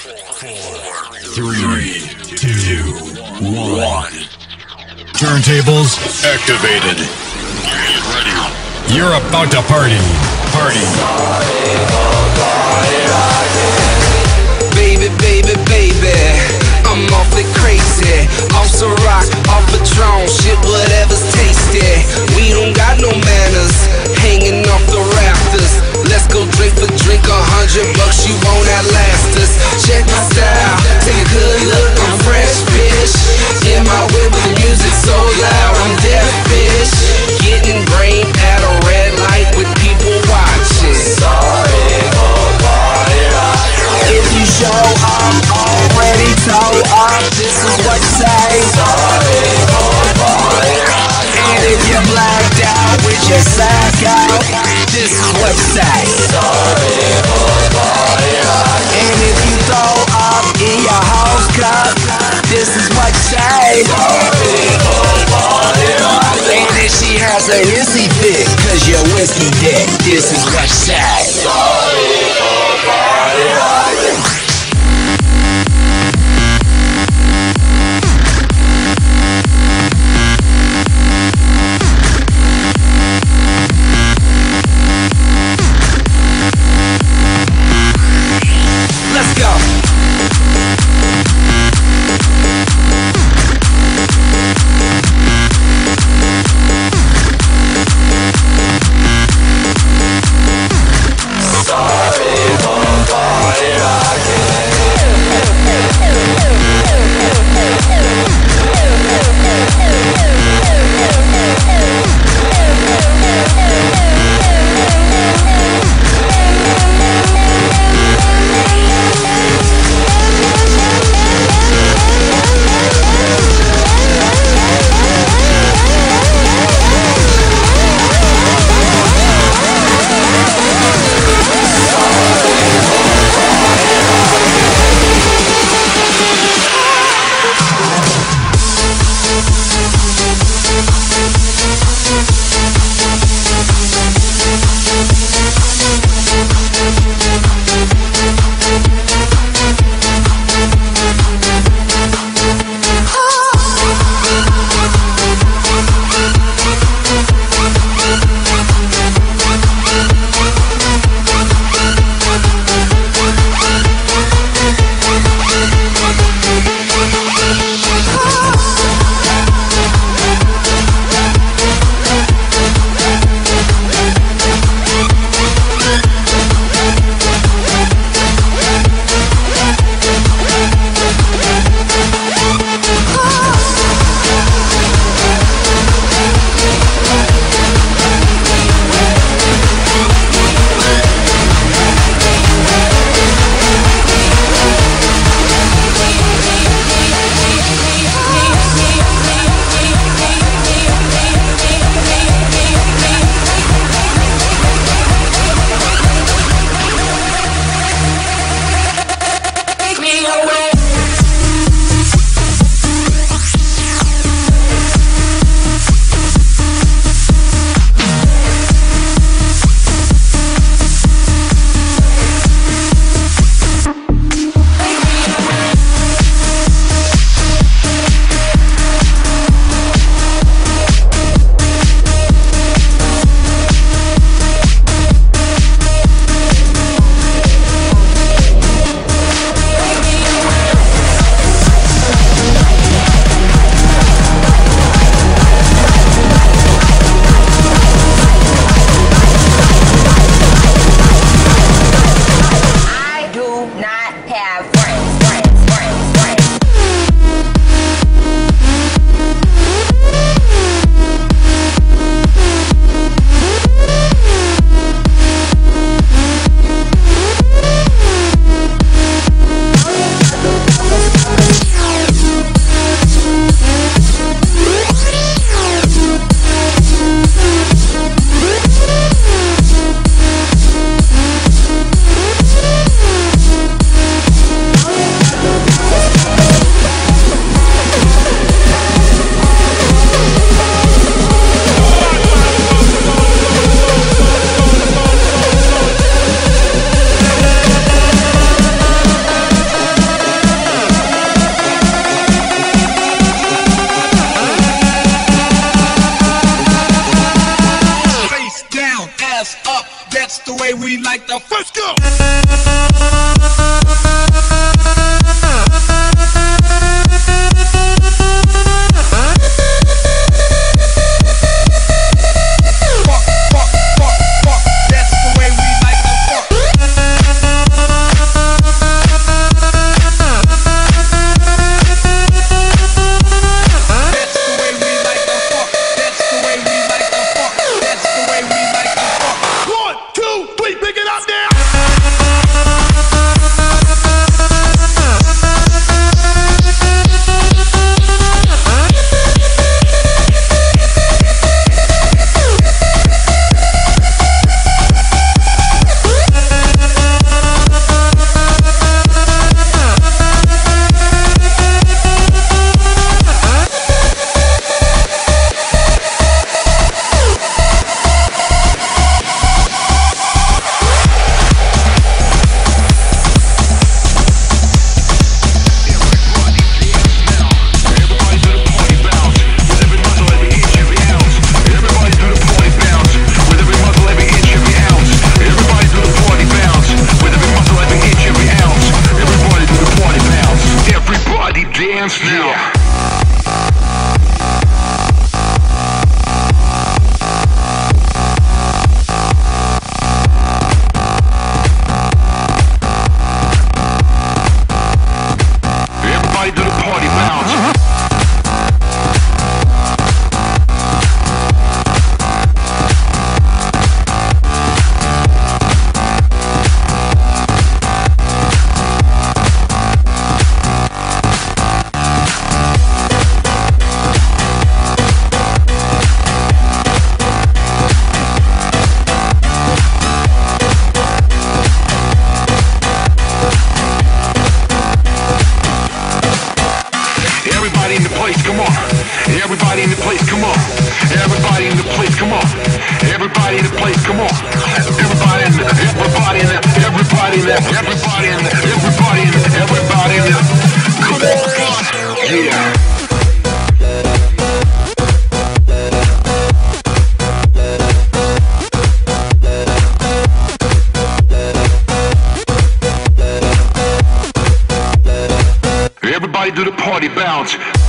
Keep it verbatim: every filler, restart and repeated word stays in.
Three, two, one. Turntables activated. Ready. You're about to party. Party. Baby, baby, baby, I'm awfully crazy. Off some rock, off a Patron, shit, whatever's tasty. We don't got no manners, hanging off the rafters. Let's go drink for drink, a hundred bucks, you won't outlast us. Check my style, take a good look, I'm fresh fish. In my way with the music so loud, I'm deaf fish. Getting brain at a red light with people watching. Sorry for party rocking. If you show up already told up, this is what you say. Sorry for party rocking. And if you're blacked out with your sack out, this is what you say. Sorry for party rocking. And if you throw up in your house cup, this is what you say. Sorry for party rocking. And if she has a hissy fit, cause you're whiskey dick, this is what you say. Sorry for party rocking. Let's go. Sorry for party rocking. dance now. Yeah. Everybody do the party bounce.